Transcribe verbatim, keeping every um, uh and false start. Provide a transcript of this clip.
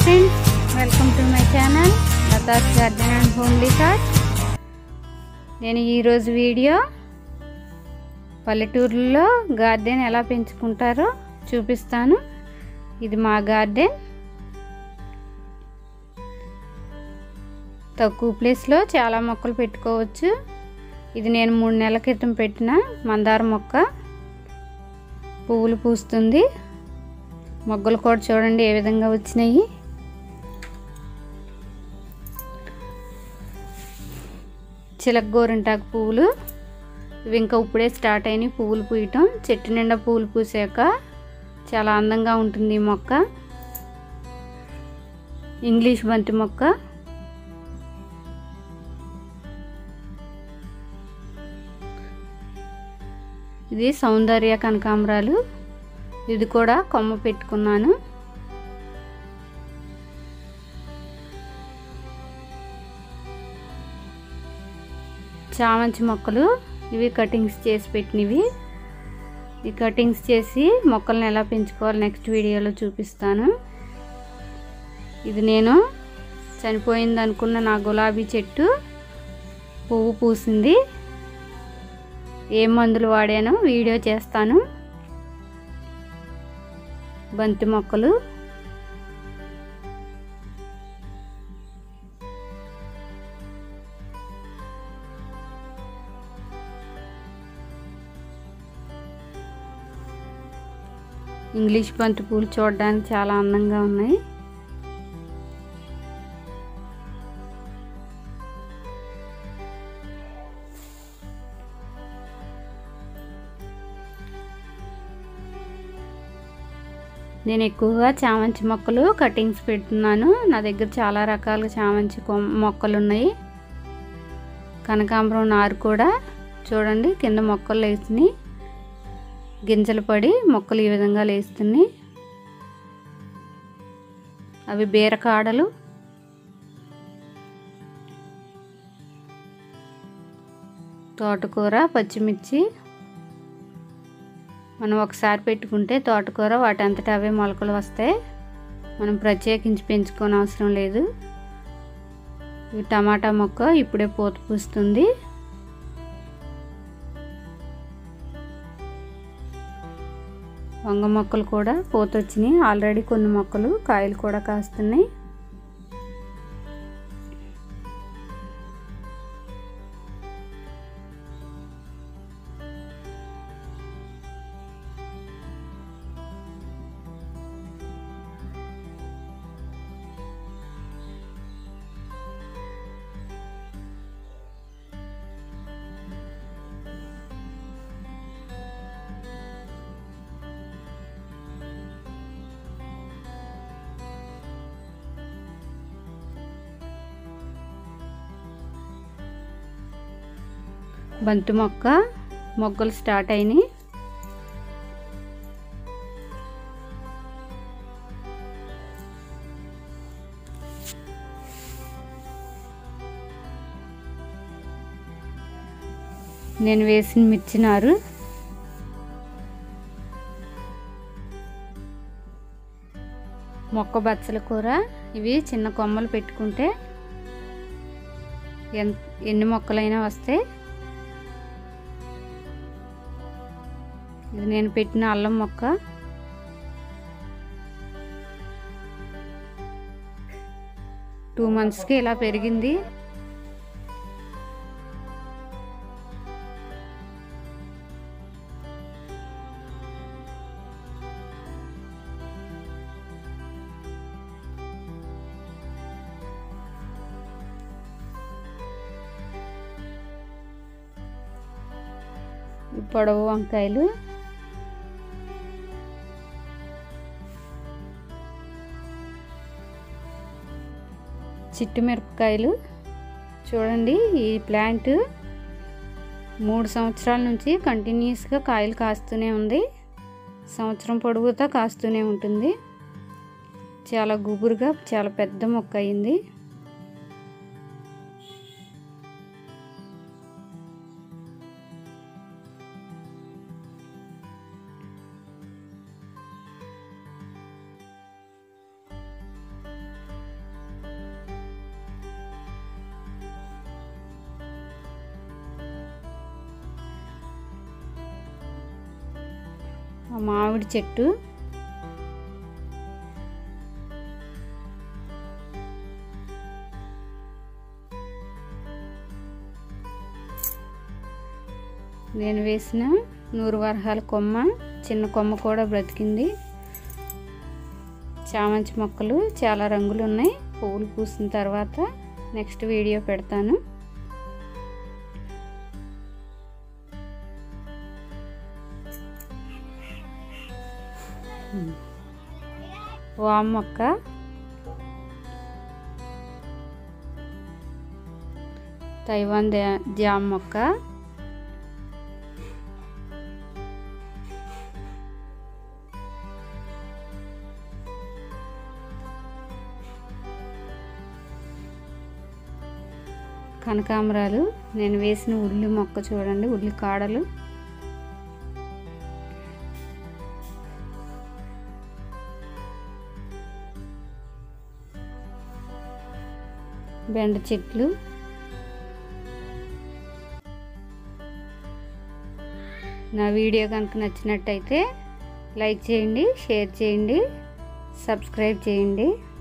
Friends, welcome to my channel Latha's garden and homely thoughts. నేను ఈరోజు video పల్లెటూరులో garden ఎలా పెంచుకుంటారో చూపిస్తాను. ఇది మా గార్డెన్. తక్కువ ప్లేస్లో చాలా మొక్కలు పెట్టుకోవచ్చు. ఇది నేను మూడు నెలల క్రితం పెట్టిన మందార మొక్క. పువ్వులు పూస్తుంది. మొగ్గలు కూడా చూడండి ఏ విధంగా వచ్చినాయి. చిలక గోరింటాకు పువ్వులు ఇవి ఇంకా ఇప్పుడే స్టార్ట్ అయినాయి పువ్వులు పూయటం. చెట్టు నిండా పువ్వులు పూసాక చాలా అందంగా ఉంటుంది ఈ మొక్క. ఇంగ్లీష్ బంతి మొక్క, ఇది సౌందర్య కనకాంబరాలు. ఇది కూడా కొమ్మ పెట్టుకున్నాను. చామంతి మొక్కలు ఇవి కటింగ్స్ చేసి పెట్టినవి. ఈ కటింగ్స్ చేసి మొక్కలను ఎలా పెంచుకోవాలి నెక్స్ట్ వీడియోలో చూపిస్తాను. ఇది నేను చనిపోయింది అనుకున్న నా గులాబీ చెట్టు పువ్వు పూసింది. ఏం మందులు వాడానో వీడియో చేస్తాను. బంతి మొక్కలు, ఇంగ్లీష్ బంతి పూలు చూడడానికి చాలా అందంగా ఉన్నాయి. నేను ఎక్కువగా చామంతి మొక్కలు కటింగ్స్ పెడుతున్నాను. నా దగ్గర చాలా రకాల చామంతి మొక్కలు ఉన్నాయి. కనకాంబరం నారు కూడా చూడండి కింద మొక్కలు లేస్తున్నాయి. గింజలు పడి మొక్కలు ఈ విధంగా లేస్తున్నాయి. అవి బీరకాడలు. తోటకూర, పచ్చిమిర్చి మనం ఒకసారి పెట్టుకుంటే తోటకూర వాటి అంతటా అవే మొలకలు వస్తాయి. మనం ప్రత్యేకించి పెంచుకోని అవసరం లేదు. ఈ టమాటా మొక్క ఇప్పుడే పూత పూస్తుంది. వంగ మొక్కలు కూడా పూత వచ్చినాయి. ఆల్రెడీ కొన్ని మొక్కలు కాయలు కూడా కాస్తున్నాయి. బంతి మొక్క మొగ్గలు స్టార్ట్ అయినాయి. నేను వేసిన మిర్చి నారు, మొక్క బచ్చల కూర. ఇవి చిన్న కొమ్మలు పెట్టుకుంటే ఎన్ని మొక్కలైనా వస్తాయి. ఇది నేను పెట్టిన అల్లం మొక్క. టూ మంత్స్కి ఇలా పెరిగింది. పొడవు వంకాయలు, చిట్టు మిరపకాయలు. చూడండి ఈ ప్లాంట్ మూడు సంవత్సరాల నుంచి కంటిన్యూస్గా కాయలు కాస్తూనే ఉంది. సంవత్సరం పొడవుతా కాస్తూనే ఉంటుంది. చాలా గుబురుగా చాలా పెద్ద మొక్క అయింది. మామిడి చెట్టు, నేను వేసిన నూరు వరహాల కొమ్మ, చిన్న కొమ్మ కూడా బ్రతికింది. చామంతి మొక్కలు చాలా రంగులు ఉన్నాయి. పువ్వులు పూసిన తర్వాత నెక్స్ట్ వీడియో పెడతాను. వామ మొక్క, తైవాన్ జామ మొక్క, కనకాంబరాలు, నేను వేసిన ఉల్లి మొక్క చూడండి, ఉల్లి కాడలు, బెండ చెట్లు, నా వీడియో కనుక నచ్చినట్టయితే లైక్ చేయండి, షేర్ చేయండి, సబ్స్క్రైబ్ చేయండి.